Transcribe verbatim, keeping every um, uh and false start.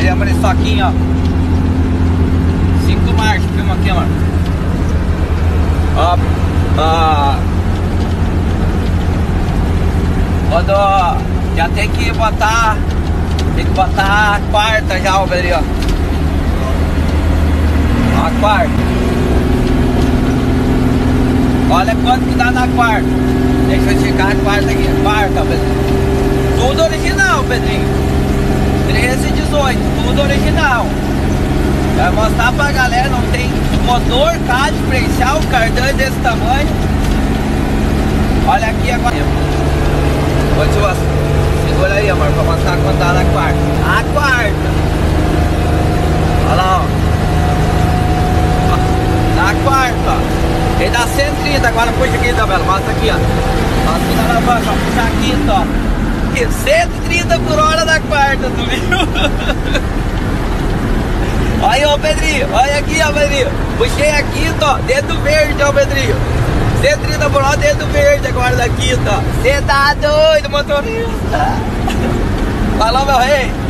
Pedremos nesse soquinho, ó. Cinco marchas, filma aqui, mano. Ó, ó. Quando já tem que botar, tem que botar a quarta já, ó, Pedrinho. A quarta. Olha quanto que dá na quarta. Deixa eu checar a quarta aqui. Quarta, Pedrinho. Tudo original, Pedrinho. treze e dezoito, tudo original. Vai mostrar pra galera, não tem motor, K diferencial, cardan desse tamanho. Olha aqui agora. Vou te mostrar. Segura aí, amor, pra mostrar quanto dá na quarta. A quarta. Olha lá, ó. Na quarta, ó. Ele dá cento e trinta, agora puxa aqui, Isabela, mostra aqui, ó. Mostra aqui na alavanca, ó. Puxa aqui, top. cento e trinta por hora na quarta, tu viu? Olha aí, ó, Pedrinho. Olha aqui, ó, Pedrinho. Puxei aqui, ó, dedo verde, ó, Pedrinho. cento e trinta por hora, dedo verde agora daqui, ó. Você tá doido, motorista? Falou, meu rei.